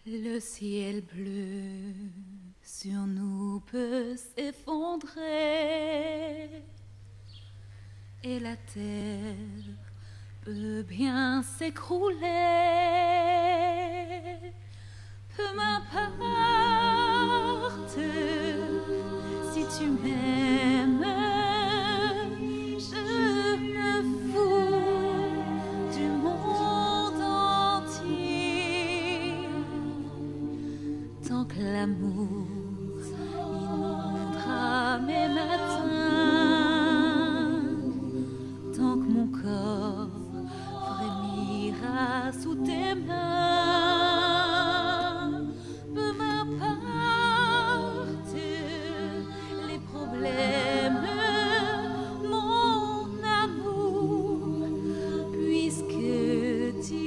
Le ciel bleu sur nous peut s'effondrer et la terre peut bien s'écrouler. Peu m'importe si tu m'aimes, je me fous du monde entier. Tant que l'amour inondera mes matins, tant que mon corps frémira sous tes mains, peu m'importe les problèmes, mon amour, puisque tu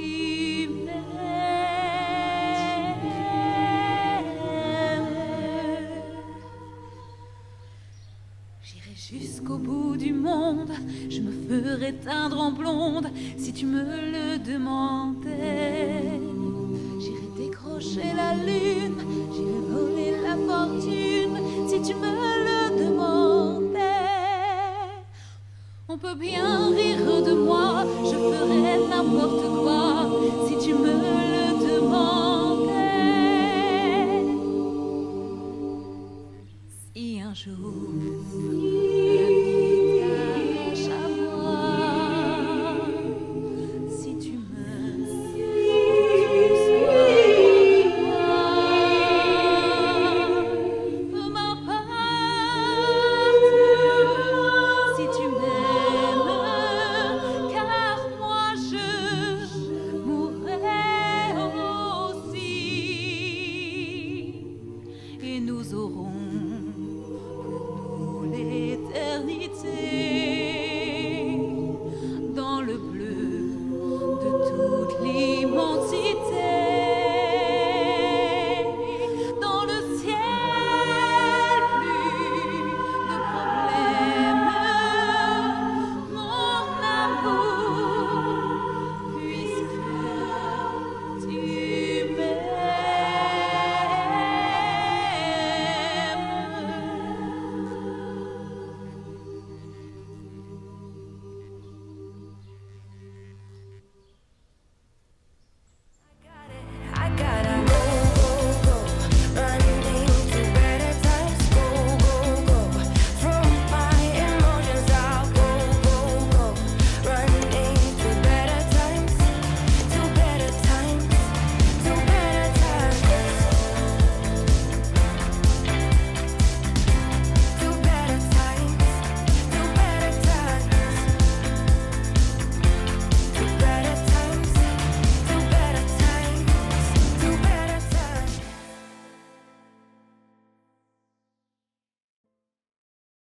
j'irai jusqu'au bout du monde, je me ferai teindre en blonde si tu me le demandais. J'irai décrocher la lune, j'irai voler la fortune si tu me